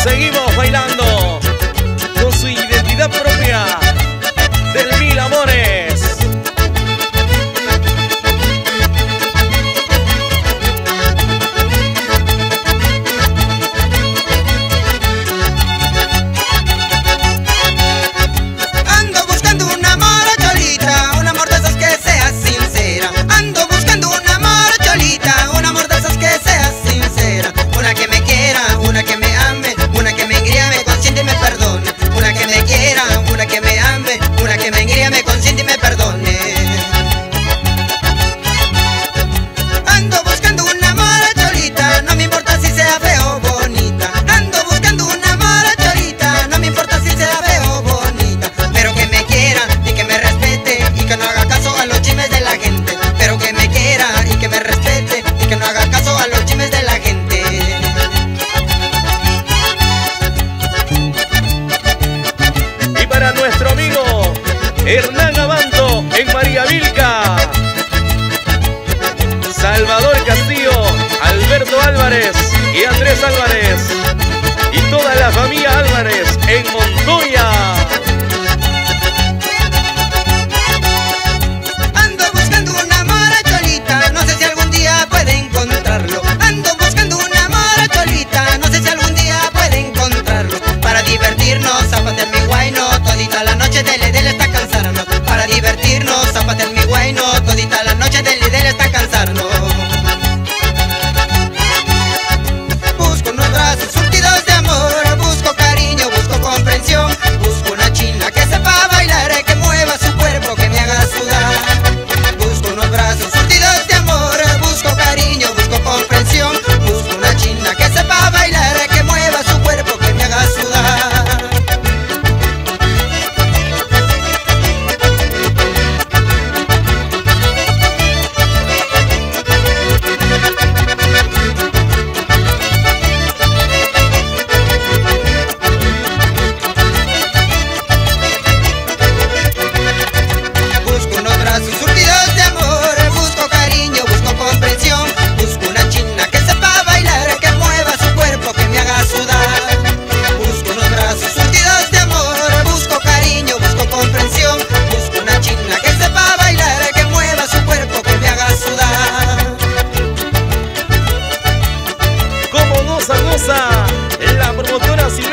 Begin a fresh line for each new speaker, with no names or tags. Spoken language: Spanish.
Seguimos bailando con su identidad propia del Mil Amores.
Ando buscando un amor, cholita, un amor de esos que sea sincera. Ando buscando un amor, cholita, un amor de esos que sea sincera. Una que me quiera, una que me ame, una que me engríe, me consiente y me perdone. Una que me quiera, una que me ame, una que me engríe, me consiente y me perdone. Ando buscando un amor, cholita, no me importa si sea feo o bonita. Ando buscando un amor, cholita, no me importa si sea feo o bonita. Pero que me quiera y que me respete y que no haga caso a los chismes de la gente. Pero que me quiera y que me respete y que no haga caso a los chismes de la gente.
Y para nuestro amigo Hernán Abanto en María Vilca, Salvador Castillo, Alberto Álvarez y Andrés Álvarez, y toda la familia Álvarez en Montoya.
Ando buscando un amor, cholita, no sé si algún día puede encontrarlo. Ando buscando un amor, cholita, no sé si algún día puede encontrarlo. Para divertirnos, zapate en mi guayno, todita la noche dele está cansarnos. Para divertirnos, zapate en mi guayno, todita la noche dele está cansarnos. Busco unos brazos surtidos de amor, busco cariño, busco comprensión. Busco una china que sepa bailar, que mueva su cuerpo, que me haga sudar. Busco unos brazos surtidos de amor, busco cariño, busco comprensión. Busco una china que sepa bailar, que mueva su cuerpo, que me haga sudar. Busco unos brazos surtidos de amor, busco cariño, busco comprensión. Busco una china que sepa bailar, que mueva su cuerpo, que me haga sudar. Busco unos brazos surtidos de amor, busco cariño, busco comprensión. Busco una china que sepa bailar, que mueva su cuerpo, que me haga sudar.
Como goza, la promotora Silvestre